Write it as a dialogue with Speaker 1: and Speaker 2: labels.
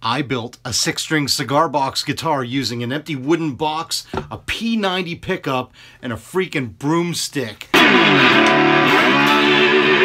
Speaker 1: I built a 6-string cigar box guitar using an empty wooden box, a P90 pickup, and a freaking broomstick.